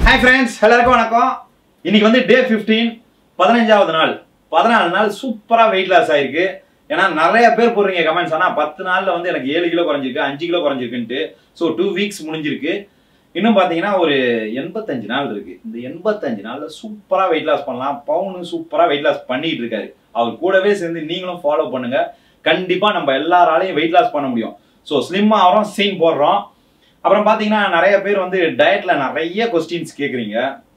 Hi friends, எல்லாருக்கும் வணக்கம். இன்னைக்கு வந்து டே 15 15வது நாள். 14 நாள் சூப்பரா வெயிட் லாஸ் ஆயிருக்கு. ஏன்னா நிறைய பேர் போடுறீங்க கமெண்ட்ஸ். ஆனா 10 நாள்ல வந்து எனக்கு 7 கிலோ குறைஞ்சிருக்கு, 5 கிலோ குறைஞ்சிருக்குன்ட்டு. ஸோ 2 வீக்ஸ் முடிஞ்சிருக்கு. இன்னும் பார்த்தீங்கன்னா ஒரு 85 நாள் இருக்கு. இந்த 85 நாள்ல சூப்பரா வெயிட் லாஸ் பண்ணலாம். பவுன் சூப்பரா வெயிட் லாஸ் பண்ணிட்டு இருக்காரு. அவர் கூடவே சேர்ந்து நீங்களும் ஃபாலோ பண்ணுங்க. கண்டிப்பா நம்ம எல்லாராலையும் வெயிட் லாஸ் பண்ண முடியும். ஸோ ஸ்லிம் ஆகிறோம், சீன் போடுறோம். அப்புறம் பார்த்தீங்கன்னா நிறைய பேர் வந்து டயட்ல நிறைய கொஸ்டின்ஸ் கேட்குறீங்க.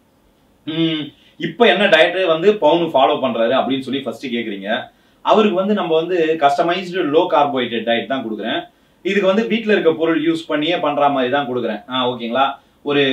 இப்போ என்ன டயட்டு வந்து பவுன் ஃபாலோ பண்றாரு அப்படின்னு சொல்லி ஃபர்ஸ்ட் கேட்குறீங்க. அவருக்கு வந்து நம்ம வந்து கஸ்டமைஸ்டு லோ கார்போஹைட்ரேட் டயட் தான் கொடுக்குறேன். இதுக்கு வந்து வீட்டில் இருக்க பொருள் யூஸ் பண்ணியே பண்ற மாதிரி தான் கொடுக்குறேன். ஓகேங்களா? ஒரு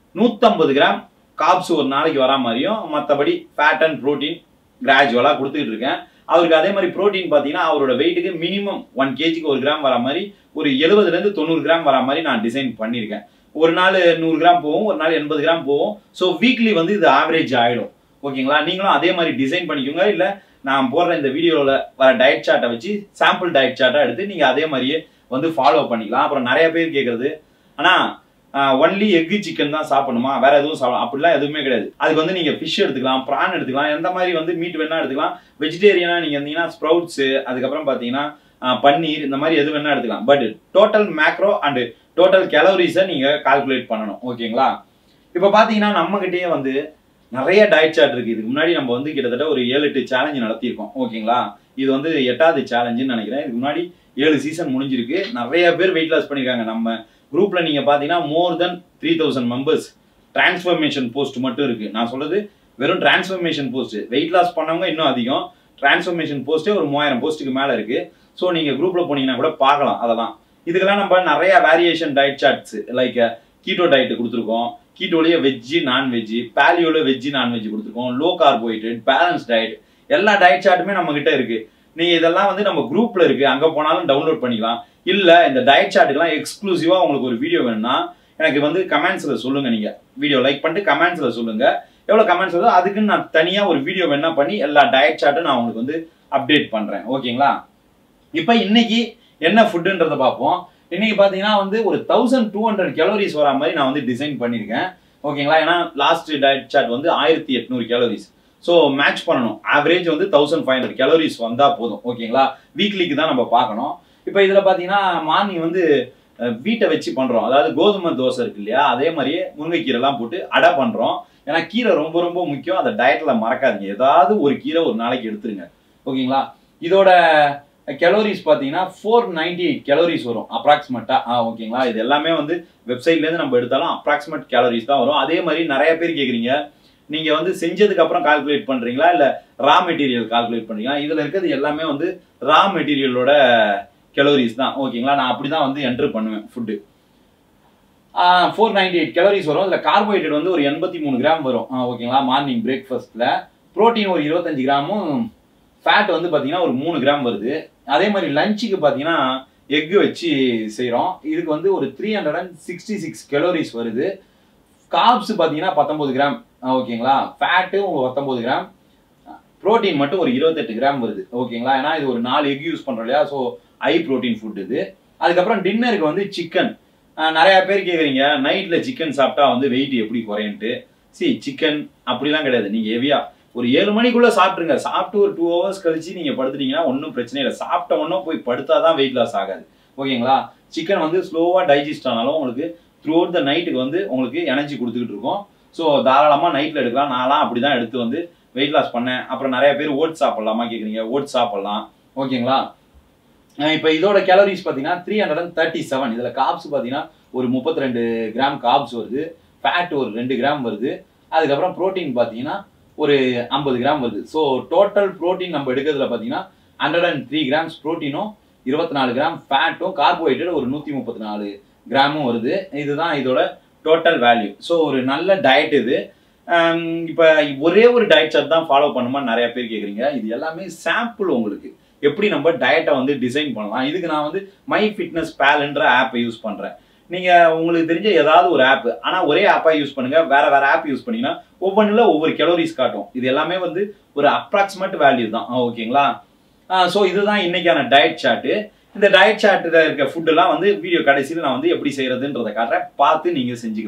150 கிராம் கார்ப்ஸ் ஒரு நாளைக்கு வரா மாதிரியும், மற்றபடி ஃபேட் அண்ட் ப்ரோட்டீன் கிராஜுவலா கொடுத்துட்டு இருக்கேன். அவருக்கு அதே மாதிரி ப்ரோட்டீன் பார்த்தீங்கன்னா அவரோட வெயிட்டுக்கு மினிமம் 1 kgக்கு 1 கிராம் வர மாதிரி ஒரு 70லேருந்து 90 கிராம் வர மாதிரி நான் டிசைன் பண்ணியிருக்கேன். ஒரு நாள் 100 கிராம் போகும், ஒரு நாள் 80 கிராம் போகும். ஸோ வீக்லி வந்து இது ஆவரேஜ் ஆகிடும். ஓகேங்களா? நீங்களும் அதே மாதிரி டிசைன் பண்ணிக்கோங்க. இல்லை நான் போடுற இந்த வீடியோவில் வர டயட் சார்ட்டை வச்சு சாம்பிள் டயட் சார்ட்டாக எடுத்து நீங்கள் அதே மாதிரியே வந்து ஃபாலோ பண்ணிக்கலாம். அப்புறம் நிறைய பேர் கேட்குறது, ஆனால் ஒன்லி எக்கு சிக்கன் தான் சாப்பிடணுமா, வேற எதுவும் சாப்பிடலாம்? அப்படிலாம் எதுவுமே கிடையாது. அதுக்கு வந்து நீங்கள் ஃபிஷ் எடுத்துக்கலாம், ப்ரான் எடுத்துக்கலாம், எந்த மாதிரி வந்து மீட் வேணா எடுத்துக்கலாம். வெஜிடேரியனாக நீங்கள் இருந்தீங்கன்னா ஸ்ப்ரவுட்ஸு, அதுக்கப்புறம் பார்த்தீங்கன்னா பன்னீர், இந்த மாதிரி எது வேணா எடுத்துக்கலாம். But total macro and total கேலோரிஸை நீங்கள் கால்குலேட் பண்ணணும். ஓகேங்களா? இப்போ பார்த்தீங்கன்னா நம்மகிட்டயே வந்து நிறைய டயட் சார்ட் இருக்கு. இதுக்கு முன்னாடி நம்ம வந்து கிட்டத்தட்ட ஒரு 7-8 சேலஞ்சு நடத்தியிருக்கோம். ஓகேங்களா? இது வந்து 8வது சேலஞ்சுன்னு நினைக்கிறேன். இதுக்கு முன்னாடி 7 சீசன் முடிஞ்சிருக்கு. நிறைய பேர் வெயிட் லாஸ் பண்ணியிருக்காங்க. நம்ம குரூப்ல நீங்க பாத்தீங்கன்னா more than 3000 members transformation post மட்டும் இருக்கு. நான் சொல்றது வெறும் டிரான்ஸ்ஃபர்மேஷன் போஸ்ட். வெயிட் லாஸ் பண்ணவங்க இன்னும் அதிகம். டிரான்ஸ்ஃபர்மேஷன் போஸ்டே ஒரு 3000 போஸ்ட்டுக்கு மேல இருக்கு. ஸோ நீங்க குரூப்ல போனீங்கன்னா கூட பார்க்கலாம். அதெல்லாம் இதுக்கெல்லாம் நம்ம நிறைய variation diet charts like keto diet கொடுத்துருக்கோம். கீட்டோலயே வெஜ்ஜு நான்வெஜ், பேலியோல வெஜ்ஜு நான்வெஜ் கொடுத்துருக்கோம். லோ கார்போஹைட்ரேட், பேலன்ஸ் டயட், எல்லா டயட் சார்ட்டுமே நம்ம கிட்ட இருக்கு. நீங்க இதெல்லாம் வந்து நம்ம குரூப்ல இருக்கு, அங்க போனாலும் டவுன்லோட் பண்ணிக்கலாம். இல்ல இந்த டயட் சார்ட்டுக்கெல்லாம் எக்ஸ்க்ளூசிவா உங்களுக்கு ஒரு வீடியோ வேணும்னா எனக்கு வந்து கமெண்ட்ஸ்ல சொல்லுங்க. நீங்க வீடியோ லைக் பண்ணிட்டு கமெண்ட்ஸ்ல சொல்லுங்க. எவ்வளவு கமெண்ட்ஸ் வருதோ அதுக்கு நான் தனியா ஒரு வீடியோ வேணா பண்ணி எல்லா டயட் சார்ட்டும் நான் உங்களுக்கு வந்து அப்டேட் பண்றேன். ஓகேங்களா? இப்ப இன்னைக்கு என்ன ஃபுட்டுன்றத பார்ப்போம். இன்னைக்கு பாத்தீங்கன்னா வந்து ஒரு 1200 கேலோரிஸ் வர மாதிரி நான் வந்து டிசைன் பண்ணிருக்கேன். ஓகேங்களா? ஏன்னா லாஸ்ட் டயட் சார்ட் வந்து 1800 கேலோரிஸ். ஸோ மேட்ச் பண்ணணும். ஆவரேஜ் வந்து 1500 கேலோரிஸ் வந்தா போதும். ஓகேங்களா? வீக்லிக்கு தான் நம்ம பார்க்கணும். இப்போ இதுல பாத்தீங்கன்னா மார்னிங் வந்து வீட்டை வச்சு பண்றோம். அதாவது கோதுமை தோசை இருக்கு இல்லையா, அதே மாதிரியே முருங்கைக்கீரை எல்லாம் போட்டு அடை பண்றோம். ஏன்னா கீரை ரொம்ப ரொம்ப முக்கியம். அந்த டயட்ல மறக்காதீங்க. ஏதாவது ஒரு கீரை ஒரு நாளைக்கு எடுத்துருங்க. ஓகேங்களா? இதோட கேலோரிஸ் பாத்தீங்கன்னா 498 கேலோரிஸ் வரும் அப்ராக்சிமேட்டா. ஓகேங்களா? இது எல்லாமே வந்து வெப்சைட்ல இருந்து நம்ம எடுத்தாலும் அப்ராக்சிமேட் கேலோரிஸ் தான் வரும். அதே மாதிரி நிறைய பேர் கேக்குறீங்க, நீங்க வந்து செஞ்சதுக்கு அப்புறம் கால்குலேட் பண்றீங்களா இல்ல ரா மெட்டீரியல் கால்குலேட் பண்றீங்களா? இதுல இருக்கிறது எல்லாமே வந்து ரா மெட்டீரியலோட கேலோரிஸ் தான். ஓகேங்களா? நான் அப்படிதான் வந்து என்டர் பண்ணுவேன் ஃபுட்டு. 498 கேலோரிஸ் வரும். இதுல கார்போஹைட்ரேட் வந்து ஒரு 83 கிராம் வரும். ஓகேங்களா? மார்னிங் பிரேக்ஃபாஸ்ட்ல புரோட்டீன் ஒரு 25 கிராமும், ஃபேட் வந்து பாத்தீங்கன்னா ஒரு 3 கிராம் வருது. அதே மாதிரி லஞ்சுக்கு பாத்தீங்கன்னா எக் வச்சு செய்யறோம். இதுக்கு வந்து ஒரு 366 கேலோரிஸ் வருது. கார்ப்ஸ் பாத்தீங்கன்னா 19 கிராம். ஓகேங்களா? ஃபேட்டு 19 கிராம், புரோட்டீன் மட்டும் ஒரு 28 கிராம் வருது. ஓகேங்களா? ஏன்னா இது ஒரு 4 எக் யூஸ் பண்றோம் இல்லையா, ஸோ ஹை புரோட்டீன் ஃபுட் இது. அதுக்கப்புறம் டின்னருக்கு வந்து சிக்கன். நிறைய பேர் கேக்குறீங்க நைட்ல சிக்கன் சாப்பிட்டா வந்து வெயிட் எப்படி குறையன்ட்டு. சிக்கன் அப்படிலாம் கிடையாது. நீங்க ஹெவியா ஒரு 7 மணிக்குள்ள சாப்பிட்டுருங்க. சாப்பிட்டு ஒரு 2 ஹவர்ஸ் கழிச்சு நீங்க படுத்துட்டீங்கன்னா ஒன்றும் பிரச்சனை இல்லை. சாப்பிட்ட ஒன்றும் போய் படுத்தாதான் வெயிட் லாஸ் ஆகாது. ஓகேங்களா? சிக்கன் வந்து ஸ்லோவா டைஜஸ்ட் ஆனாலும் உங்களுக்கு த்ரூ அவுட் த நைட்டுக்கு வந்து உங்களுக்கு எனர்ஜி கொடுத்துக்கிட்டு இருக்கும். ஸோ தாராளமா நைட்ல எடுக்கலாம். நான்லாம் அப்படிதான் எடுத்து வந்து வெயிட் லாஸ் பண்ணேன். அப்புறம் நிறைய பேர் ஓட்ஸ் சாப்பிடலாமா கேக்குறீங்க. ஓட்ஸ் சாப்பிடலாம். ஓகேங்களா? இப்போ இதோட கேலோரிஸ் பார்த்தீங்கன்னா 337. இதுல கார்ப்ஸ் பார்த்தீங்கன்னா ஒரு 32 கிராம் கார்ப்ஸ் வருது. ஃபேட் ஒரு 2 கிராம் வருது. அதுக்கப்புறம் புரோட்டீன் பார்த்தீங்கன்னா ஒரு 50 கிராம் வருது. ஸோ டோட்டல் புரோட்டீன் நம்ம எடுக்கிறதுல பார்த்தீங்கன்னா 103 கிராம்ஸ் புரோட்டீனும், 24 கிராம் ஃபேட்டும், கார்போஹைட்ரேட் ஒரு 134 கிராமும் வருது. இதுதான் இதோட டோட்டல் வேல்யூ. ஸோ ஒரு நல்ல டயட் இது. இப்போ ஒரே ஒரு டயட் சார்ட் தான் ஃபாலோ பண்ணுமா நிறைய பேர் கேட்குறீங்க. இது எல்லாமே சாம்பிள் உங்களுக்கு எப்படி நம்ம டயட்டை வந்து டிசைன் பண்ணலாம். இதுக்கு நான் வந்து மை ஃபிட்னஸ் பேல்ன்ற ஆப்பை யூஸ் பண்றேன். நீங்க உங்களுக்கு தெரிஞ்ச ஏதாவது ஒரு ஆப், ஆனா ஒரே ஆப்பா யூஸ் பண்ணுங்க. வேற வேற ஆப் யூஸ் பண்ணீங்கன்னா ஒவ்வொன்றுல ஒவ்வொரு கேலோரிஸ் காட்டும். இது எல்லாமே வந்து ஒரு அப்ராக்சிமேட் வேல்யூ தான். ஓகேங்களா? ஸோ இதுதான் இன்னைக்கான டயட் சார்ட். இந்த டயட் சார்ட்ல இருக்க ஃபுட் எல்லாம் வந்து வீடியோ கடைசியில் நான் வந்து எப்படி செய்யறதுன்றதை காட்டுறேன். பார்த்து நீங்க செஞ்சுக்கலாம்.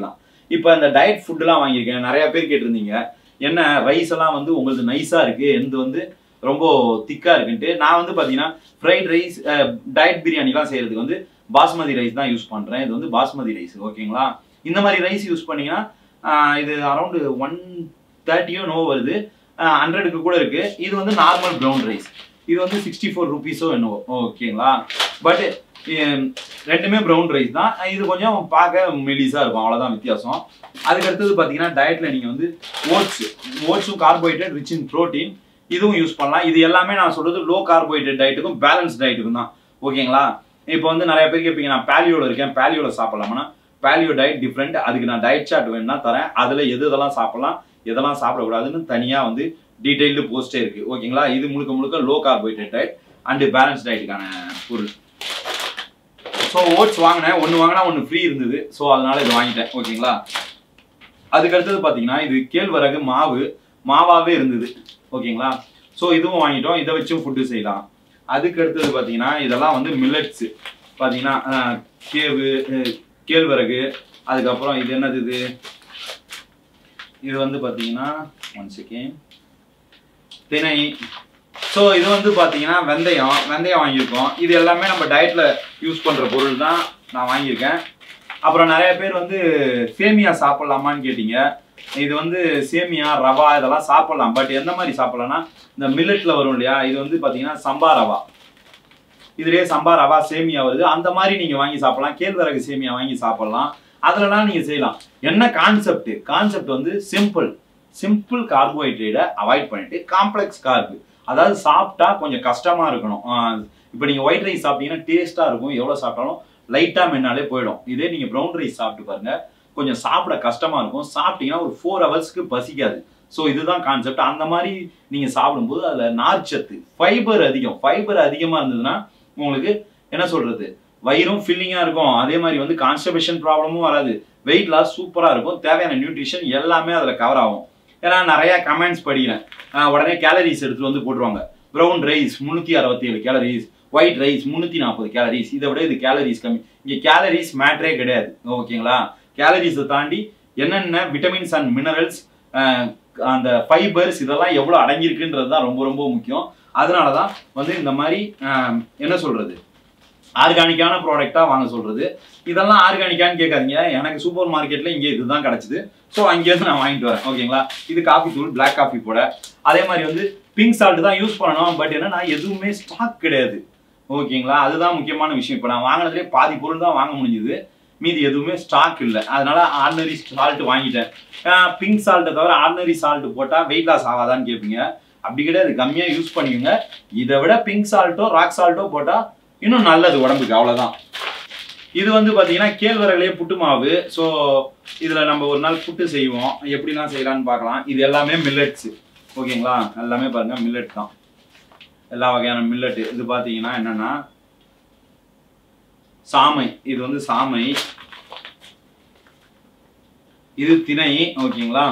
இப்போ இந்த டயட் ஃபுட்டுலாம் வாங்கியிருக்கேன். நிறைய பேர் கேட்டிருந்தீங்க என்ன ரைஸ் எல்லாம் வந்து உங்களுக்கு நைஸாக இருக்கு, எந்த வந்து ரொம்ப திக்காக இருக்குன்ட்டு. நான் வந்து பார்த்தீங்கன்னா ஃப்ரைட் ரைஸ் டயட் பிரியாணிலாம் செய்யறதுக்கு வந்து பாஸ்மதி ரைஸ் தான் யூஸ் பண்ணுறேன். இது வந்து பாஸ்மதி ரைஸ் ஓகேங்களா. இந்த மாதிரி ரைஸ் யூஸ் பண்ணீங்கன்னா இது அரௌண்டு 130 நோ வருது, 100க்கு கூட இருக்கு. இது வந்து நார்மல் ப்ரௌன் ரைஸ், இது வந்து 64 rupees என்னவோ ஓகேங்களா. பட் ரெண்டுமே ப்ரௌன் ரைஸ் தான். இது கொஞ்சம் பார்க்க மெலிஸாக இருக்கும், அவ்வளோதான் வித்தியாசம். அதுக்கு அடுத்தது பார்த்தீங்கன்னா டயட்டில் நீங்கள் வந்து ஓட்ஸும் கார்போஹைட்ரேட் ரிச் இன் ப்ரோட்டீன், இதுவும் யூஸ் பண்ணலாம். இது எல்லாமே நான் சொல்றது லோ கார்போஹைட்ரேட் டயட்டுக்கும் பேலன்ஸ் டயட்டுக்கும் தான் ஓகேங்களா. இப்போ வந்து நிறைய பேர் கேட்பீங்க நான் பேலியோவில் இருக்கேன், பேலியோவில் சாப்பிடலாமா? பேலியோ டயட் டிஃப்ரெண்ட், அதுக்கு நான் டயட் சார்ட் வேணும்னா தரேன். அதில் இதெல்லாம் சாப்பிடலாம், எதெல்லாம் சாப்பிடக்கூடாதுன்னு தனியாக வந்து டீடைல்டு போஸ்டே இருக்கு ஓகேங்களா. இது முழுக்க முழுக்க low carbohydrate diet and balance டயட்டுக்கான பொருள். ஸோ ஓட்ஸ் வாங்கினேன், ஒன்று வாங்கினா ஒன்று ஃப்ரீ இருந்தது, ஸோ அதனால இது வாங்கிட்டேன் ஓகேங்களா. அதுக்கு அடுத்தது பார்த்தீங்கன்னா இது கேழ்வரகு மாவாகவே இருந்தது ஓகேங்களா. ஸோ இதுவும் வாங்கிட்டோம், இதை வச்சும் ஃபுட்டு செய்யலாம். அதுக்கு அடுத்தது பார்த்தீங்கன்னா இதெல்லாம் வந்து மில்லட்ஸு பார்த்தீங்கன்னா கேழ்வரகு, அதுக்கப்புறம் இது என்னது இது வந்து பார்த்தீங்கன்னா 1 செகண்ட் திணை. ஸோ இது வந்து பார்த்தீங்கன்னா வெந்தயம் வாங்கியிருக்கோம். இது எல்லாமே நம்ம டயட்டில் யூஸ் பண்ணுற பொருள் தான் நான் வாங்கியிருக்கேன். அப்புறம் நிறைய பேர் வந்து சேமியா சாப்பிட்லாமான்னு கேட்டீங்க. இது வந்து சேமியா ரவா இதெல்லாம் சாப்பிட்லாம், பட் எந்த மாதிரி சாப்பிட்லாம்னா இந்த மில்லட்டில் வரும் இல்லையா, இது வந்து பார்த்தீங்கன்னா சம்பா ரவா, இதுலேயே சம்பா ரவா சேமியா வருது, அந்த மாதிரி நீங்கள் வாங்கி சாப்பிட்லாம். கேழ்வரகு சேமியா வாங்கி சாப்பிட்லாம், அதிலலாம் நீங்கள் செய்யலாம். என்ன கான்செப்ட் வந்து சிம்பிள் கார்போஹைட்ரேட்டை அவாய்ட் பண்ணிட்டு காம்ப்ளெக்ஸ் கார்பு, அதாவது சாப்பிட்டா கொஞ்சம் கஷ்டமா இருக்கணும். இப்போ நீங்கள் ஒயிட் ரைஸ் சாப்பிட்டீங்கன்னா டேஸ்ட்டாக இருக்கும், எவ்வளோ சாப்பிட்டாலும் லைட்டாக மென்னாலே போயிடும். இதே நீங்கள் ப்ரௌன் ரைஸ் சாப்பிட்டு பாருங்க, கொஞ்சம் சாப்பிட கஷ்டமா இருக்கும், சாப்பிட்டீங்கன்னா ஒரு 4 ஹவர்ஸ்க்கு பசிக்காது. ஸோ இதுதான் கான்செப்ட். அந்த மாதிரி நீங்கள் சாப்பிடும்போது அதில் நார்ச்சத்து ஃபைபர் அதிகமாக இருந்ததுன்னா உங்களுக்கு என்ன சொல்றது வயிறும் ஃபில்லிங்காக இருக்கும், அதே மாதிரி வந்து கான்ஸ்டிபேஷன் ப்ராப்ளமும் வராது, வெயிட் லாஸ் சூப்பராக இருக்கும், தேவையான நியூட்ரிஷன் எல்லாமே அதில் கவர் ஆகும். ஏன்னா நிறைய கமெண்ட்ஸ் படிக்கிறேன், உடனே கேலரிஸ் எடுத்துட்டு வந்து போட்டுருவாங்க. Brown rice 367 calories, white rice 340 calories, இதை விட இது கேலரிஸ் கம்மி. இங்கே கேலரிஸ் மேட்டரே கிடையாது ஓகேங்களா. கேலரிஸை தாண்டி என்னென்ன விட்டமின்ஸ் அண்ட் மினரல்ஸ், அந்த ஃபைபர்ஸ் இதெல்லாம் எவ்வளோ அடங்கியிருக்குன்றது தான் ரொம்ப ரொம்ப முக்கியம். அதனால தான் வந்து இந்த மாதிரி என்ன சொல்றது ஆர்கானிக்கான ப்ராடக்டாக வாங்க சொல்றது. இதெல்லாம் ஆர்கானிக்கான்னு கேட்காதீங்க, எனக்கு சூப்பர் மார்க்கெட்டில் இங்கே இதுதான் கிடச்சிது, ஸோ அங்கேருந்து நான் வாங்கிட்டு வரேன் ஓகேங்களா. இது காஃபி தூள், பிளாக் காஃபி போட, அதே மாதிரி வந்து பிங்க் சால்ட் தான் யூஸ் பண்ணணும். பட் என்னன்னா எதுவுமே ஸ்டாக் கிடையாது ஓகேங்களா, அதுதான் முக்கியமான விஷயம். இப்போ நான் வாங்கினதுலேயே பாதி பொருள் தான் வாங்க முடிஞ்சுது, மீதி எதுவுமே ஸ்டாக் இல்லை. அதனால ஆர்டினரி சால்ட் வாங்கிட்டேன். பிங்க் சால்ட்டை தவிர ஆர்டினரி சால்ட் போட்டால் வெயிட் லாஸ் ஆகாதான்னு கேட்பீங்க. அப்படி கிடையாது, கம்மியாக யூஸ் பண்ணிக்கோங்க. இதை விட பிங்க் சால்ட்டோ ராக் சால்ட்டோ போட்டால் இன்னும் நல்லது உடம்புக்கு, அவ்வளோதான். இது வந்து பார்த்தீங்கன்னா கேழ்வரகுலேயே புட்டு மாவு. ஸோ இதில் நம்ம ஒரு நாள் புட்டு செய்வோம், எப்படிலாம் செய்யலான்னு பார்க்கலாம். இது எல்லாமே மில்லட்ஸு ஓகேங்களா, எல்லாமே பாருங்கள் மில்லட் தான், எல்லா வகையான மில்லட்டு. இது பார்த்தீங்கன்னா என்னென்னா சாமை, இது வந்து சாமை, இது திணை ஓகேங்களா,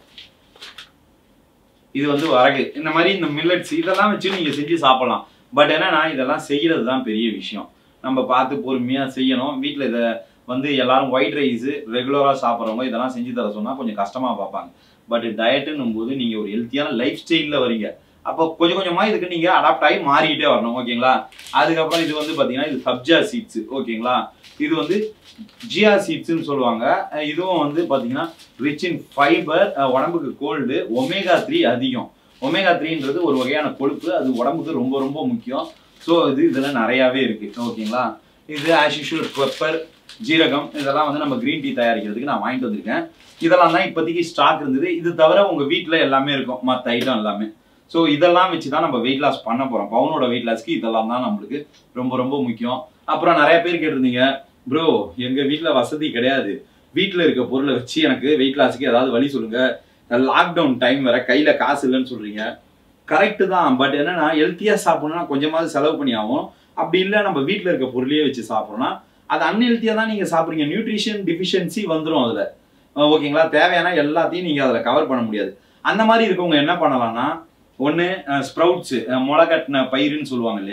இது வந்து வரகு. இந்த மாதிரி இந்த மில்லட்ஸ் இதெல்லாம் வச்சு நீங்கள் செஞ்சு சாப்பிடலாம். பட் என்னன்னா இதெல்லாம் செய்கிறது தான் பெரிய விஷயம், நம்ம பார்த்து பொறுமையாக செய்யணும். வீட்டில் இதை வந்து எல்லாரும் ஒயிட் ரைஸு ரெகுலராக சாப்பிட்றவங்க இதெல்லாம் செஞ்சு தர சொன்னால் கொஞ்சம் கஷ்டமாக பார்ப்பாங்க. பட் டயட்டுன்னும் போது நீங்கள் ஒரு ஹெல்த்தியான லைஃப் ஸ்டைலில் வரீங்க, அப்போ கொஞ்சம் கொஞ்சமாக இதுக்கு நீங்கள் அடாப்ட் ஆகி மாறிக்கிட்டே வரணும் ஓகேங்களா. அதுக்கப்புறம் இது வந்து பார்த்தீங்கன்னா இது சப்ஜா சீட்ஸு ஓகேங்களா, இது வந்து ஜியா சீட்ஸ்ன்னு சொல்லுவாங்க. இதுவும் வந்து பார்த்தீங்கன்னா ரிச் இன் ஃபைபர், உடம்புக்கு கோல்டு, ஒமேகா 3 அதிகம். ஒமேகா 3ன்றது ஒரு வகையான கொழுப்பு, அது உடம்புக்கு ரொம்ப ரொம்ப முக்கியம். ஸோ இதில் நிறையாவே இருக்குது ஓகேங்களா. இது ஆஸ் யூஷுவல் பெப்பர், ஜீரகம், இதெல்லாம் வந்து நம்ம க்ரீன் டீ தயாரிக்கிறதுக்கு நான் வாங்கிட்டு வந்திருக்கேன். இதெல்லாம் தான் இப்போதைக்கு ஸ்டாக் இருந்தது. இது தவிர உங்கள் வீட்டில் எல்லாமே இருக்கும், மற்ற ஐட்டம் எல்லாமே. ஸோ இதெல்லாம் வச்சு தான் நம்ம வெயிட் லாஸ் பண்ண போகிறோம். பவுனோட வெயிட் லாஸ்க்கு இதெல்லாம் தான் நம்மளுக்கு ரொம்ப ரொம்ப முக்கியம். அப்புறம் நிறைய பேர் கேட்டிருந்தீங்க, ப்ரோ எங்கள் வீட்டில் வசதி கிடையாது, வீட்டில் இருக்க பொருளை வச்சு எனக்கு வெயிட் லாஸுக்கு ஏதாவது வழி சொல்லுங்கள், லாக்டவுன் டைம் வேற கையில் காசு இல்லைன்னு சொல்கிறீங்க. கரெக்டு தான், பட் என்னன்னா ஹெல்த்தியாக சாப்பிட்ணுன்னா கொஞ்சமாவது செலவு பண்ணி ஆகும். அப்படி இல்லை நம்ம வீட்டில் இருக்க பொருளையே வச்சு சாப்பிட்றோம்னா அது அன்ஹெல்த்தியாக தான் நீங்கள் சாப்பிட்றீங்க, நியூட்ரிஷன் டிஃபிஷியன்சி வந்துடும் அதில் ஓகேங்களா. தேவையான எல்லாத்தையும் நீங்கள் அதில் கவர் பண்ண முடியாது. அந்த மாதிரி இருக்கவங்க என்ன பண்ணலாம்னா, ஒன்று ஸ்ப்ரவுட்ஸு, முளைக்கட்டின பயிருன்னு சொல்லுவாங்க இல்லையா,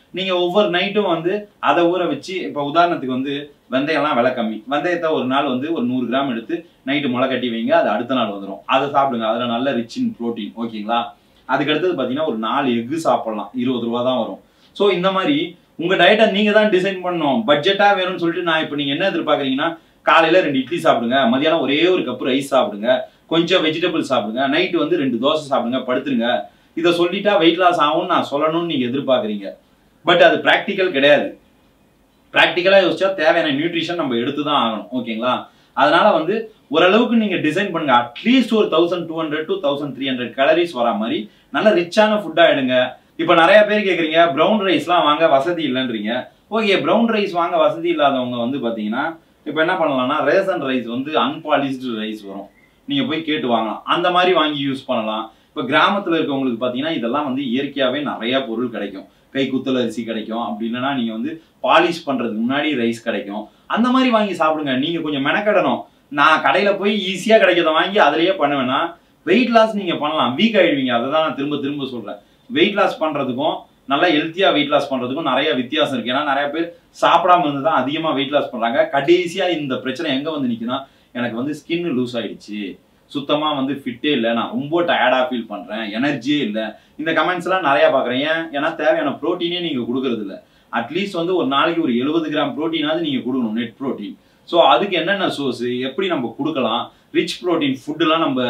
நீங்க ஒவ்வொரு நைட்டும் வந்து அதை ஊற வச்சு, இப்ப உதாரணத்துக்கு வந்து வெந்தயம்லாம் விலை கம்மி, வெந்தயத்தை ஒரு நாள் வந்து ஒரு 100 கிராம் எடுத்து நைட்டு முளை கட்டி வைங்க, அது அடுத்த நாள் வந்துடும், அதை சாப்பிடுங்க, அதுல நல்ல ரிச் இன் புரோட்டீன். ஓகேங்களா? அதுக்கு அடுத்தது பாத்தீங்கன்னா ஒரு 4 எக்கு சாப்பிடலாம், 20 ரூபா தான் வரும். ஸோ இந்த மாதிரி உங்க டயட்டை நீங்க தான் டிசைன் பண்ணணும். பட்ஜெட்டா வேணும்னு சொல்லிட்டு நான் இப்போ நீங்க என்ன எதிர்பார்க்குறீங்கன்னா, காலையில 2 இட்லி சாப்பிடுங்க, மதியானம் ஒரே ஒரு கப் ரைஸ் சாப்பிடுங்க, கொஞ்சம் வெஜிடபிள் சாப்பிடுங்க, நைட்டு வந்து 2 தோசை சாப்பிடுங்க, படுத்துருங்க, இதை சொல்லிட்டா வெயிட் லாஸ் ஆகும்னு நான் சொல்லணும்னு நீங்க எதிர்பார்க்குறீங்க. பட் அது ப்ராக்டிக்கல் கிடையாது. ப்ராக்டிக்கலா யோசிச்சா தேவையான நியூட்ரிஷன் நம்ம எடுத்து தான் ஆகணும். ஓகேங்களா? அதனால வந்து ஓரளவுக்கு நீங்க டிசைன் பண்ணுங்க. அட்லீஸ்ட் ஒரு 1200 to 1300 கேலரிஸ் வரா மாதிரி நல்ல ரிச்சான ஃபுட்டா எடுங்க. இப்ப நிறைய பேர் கேக்குறீங்க பிரவுன் ரைஸ்லாம் வாங்க வசதி இல்லைன்றீங்க. ஓகே, பிரவுன் ரைஸ் வாங்க வசதி இல்லாதவங்க வந்து பாத்தீங்கன்னா இப்ப என்ன பண்ணலாம்னா, ரேசன் ரைஸ் வந்து அன்பாலிஷ்டு ரைஸ் வரும், நீங்க போய் கேட்டு வாங்கலாம், அந்த மாதிரி வாங்கி யூஸ் பண்ணலாம். இப்ப கிராமத்துல இருக்கவங்களுக்கு பாத்தீங்கன்னா இதெல்லாம் வந்து இயற்கையாவே நிறைய பொருள் கிடைக்கும். கை குத்தல் அரிசி கிடைக்கும், அப்படி இல்லைன்னா நீங்க வந்து பாலிஷ் பண்றதுக்கு முன்னாடி ரைஸ் கிடைக்கும், அந்த மாதிரி வாங்கி சாப்பிடுங்க. நீங்க கொஞ்சம் மெனக்கடணும். நான் கடையில போய் ஈஸியா கிடைக்கிறத வாங்கி அதுலயே பண்ணுவேன்னா வெயிட் லாஸ் நீங்க பண்ணலாம், வீக் ஆயிடுவீங்க. அதை தான் நான் திரும்ப திரும்ப சொல்றேன். வெயிட் லாஸ் பண்றதுக்கும் நல்லா ஹெல்த்தியா வெயிட் லாஸ் பண்றதுக்கும் நிறைய வித்தியாசம் இருக்கு. ஏன்னா நிறைய பேர் சாப்பிடாம இருந்து தான் அதிகமா வெயிட் லாஸ் பண்றாங்க. கடைசியா இந்த பிரச்சனை எங்க வந்து நிக்குன்னா, எனக்கு வந்து ஸ்கின் லூஸ் ஆயிடுச்சு, சுத்தமா வந்து ஃபிட்டே இல்லை, நான் ரொம்ப டயர்டா ஃபீல் பண்றேன், எனர்ஜியே இல்லை, இந்த கமெண்ட்ஸ் எல்லாம் நிறைய பாக்குறேன். ஏன்னா தேவையான புரோட்டீனே நீங்க கொடுக்கறது இல்லை. அட்லீஸ்ட் வந்து ஒரு நாளைக்கு ஒரு 70 கிராம் புரோட்டீனாவது நீங்க கொடுக்கணும், நெட் புரோட்டீன். ஸோ அதுக்கு என்னென்ன சோர்ஸ், எப்படி நம்ம கொடுக்கலாம், ரிச் புரோட்டீன் ஃபுட்டுலாம் நம்ம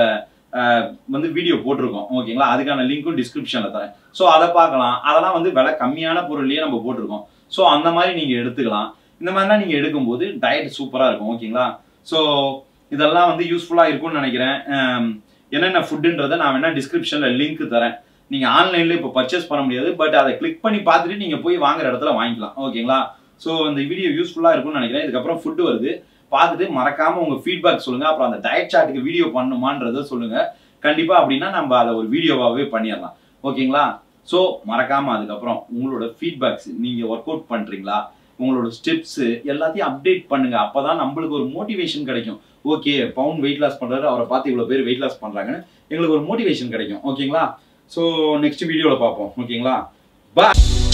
வந்து வீடியோ போட்டிருக்கோம். ஓகேங்களா? அதுக்கான லிங்க்கும் டிஸ்கிரிப்ஷன்ல தரேன். ஸோ அதை பார்க்கலாம். அதெல்லாம் வந்து விலை கம்மியான பொருள்லயே நம்ம போட்டிருக்கோம். ஸோ அந்த மாதிரி நீங்க எடுத்துக்கலாம். இந்த மாதிரிலாம் நீங்க எடுக்கும்போது டயட் சூப்பரா இருக்கும். ஓகேங்களா? ஸோ இதெல்லாம் வந்து யூஸ்ஃபுல்லா இருக்கும்னு நினைக்கிறேன். என்னென்ன ஃபுட்டுன்றதை நான் வேணா டிஸ்கிரிப்ஷன்ல லிங்க் தரேன். நீங்க ஆன்லைன்ல இப்போ பர்ச்சேஸ் பண்ண முடியாது, பட் அதை கிளிக் பண்ணி பார்த்துட்டு நீங்க போய் வாங்குற இடத்துல வாங்கிக்கலாம். ஓகேங்களா? ஸோ இந்த வீடியோ யூஸ்ஃபுல்லா இருக்கும்னு நினைக்கிறேன். இதுக்கப்புறம் ஃபுட்டு வருது, பார்த்துட்டு மறக்காம உங்க ஃபீட்பேக் சொல்லுங்க. அப்புறம் அந்த டயட் சார்ட்டுக்கு வீடியோ பண்ணுமான்றதை சொல்லுங்க கண்டிப்பா. அப்படின்னா நம்ம அதை ஒரு வீடியோவாகவே பண்ணிடலாம். ஓகேங்களா? ஸோ மறக்காம அதுக்கப்புறம் உங்களோட ஃபீட்பேக்ஸ், நீங்க ஒர்க் அவுட் பண்றீங்களா, உங்களோட ஸ்டெப்ஸ் எல்லாத்தையும் அப்டேட் பண்ணுங்க. அப்பதான் நம்மளுக்கு ஒரு மோட்டிவேஷன் கிடைக்கும். ஓகே, பவுன் வெயிட் லாஸ் பண்றாரு, அவரை பார்த்து இவ்வளவு பேர் வெயிட் லாஸ் பண்றாங்கன்னு எங்களுக்கு ஒரு மோட்டிவேஷன் கிடைக்கும். ஓகேங்களா? ஸோ நெக்ஸ்ட் வீடியோல பார்ப்போம். ஓகேங்களா? பாய்.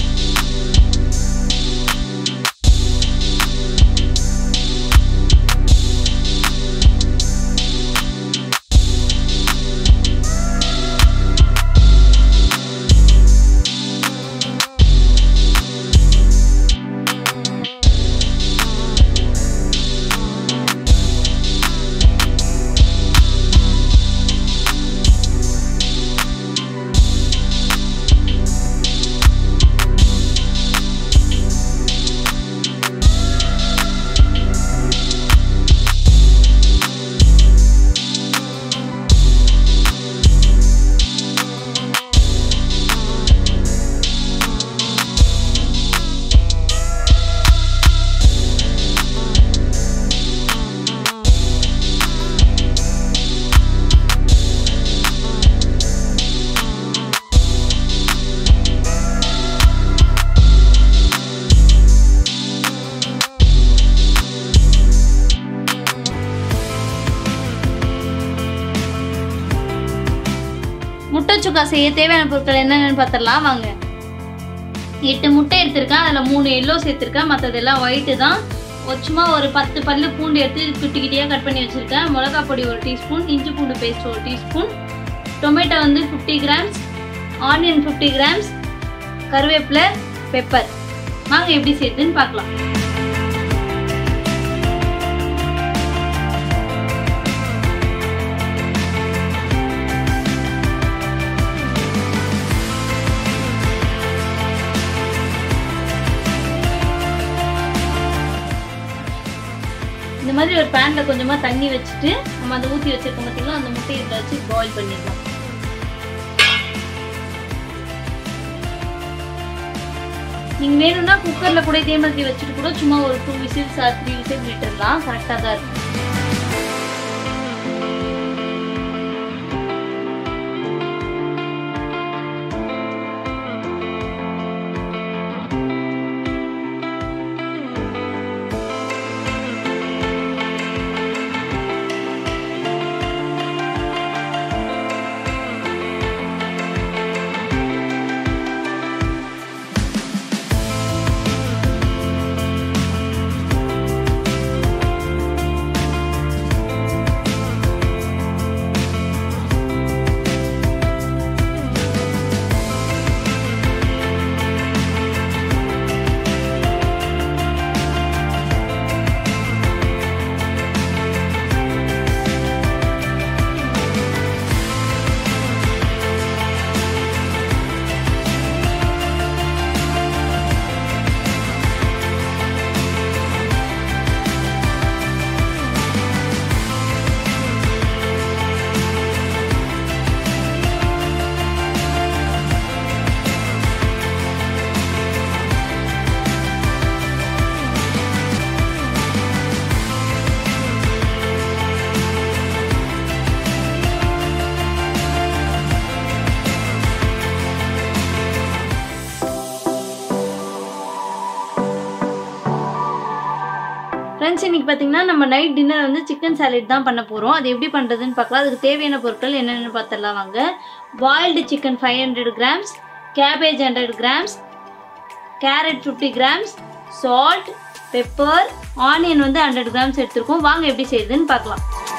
முட்டை சுக்கா செய்ய தேவையான பொருட்கள் என்னென்னு பார்த்துடலாம் வாங்க. 8 முட்டை எடுத்திருக்கேன், அதில் 3 எல்லோ சேர்த்துருக்கேன், மற்றதெல்லாம் ஒயிட்டு தான். சும்மா ஒரு 10 பல்லு பூண்டு எடுத்து குட்டி குட்டியாக கட் பண்ணி வச்சுருக்கேன். மிளகா பொடி 1 டீஸ்பூன், இஞ்சி பூண்டு பேஸ்ட் 1 டீஸ்பூன், டொமேட்டோ வந்து 50 கிராம்ஸ், ஆனியன் 50 கிராம்ஸ், கருவேப்பிலை, பெப்பர். வாங்க எப்படி சேர்த்துன்னு பார்க்கலாம். இந்த மாதிரி ஒரு பேன்ல கொஞ்சமா தண்ணி வச்சுட்டு நம்ம அதை ஊற்றி வச்சிருக்கோம் பார்த்தீங்களா, அந்த முட்டையை இதில் வச்சு பாயில் பண்ணிடலாம். நீங்க வேணும்னா குக்கர்ல கூட இதே மாதிரி வச்சுட்டு கூட சும்மா ஒரு 2 விசில்ஸ் 3 விசில்ஸ் விட்டுடலாம், கரெக்டாக தான் இருக்கும். ஃப்ரெண்ட்ஸ் இன்னைக்கு பார்த்தீங்கன்னா நம்ம நைட் டின்னர் வந்து சிக்கன் சாலட் தான் பண்ண போகிறோம். அது எப்படி பண்ணுறதுன்னு பார்க்கலாம். அதுக்கு தேவையான பொருட்கள் என்னென்னு பார்த்துடலாம் வாங்க. Boiled chicken 500 grams, cabbage 100 grams, carrot 50 grams, salt, pepper, onion வந்து 100 grams எடுத்துருக்கோம். வாங்க எப்படி செய்யுதுன்னு பார்க்கலாம்.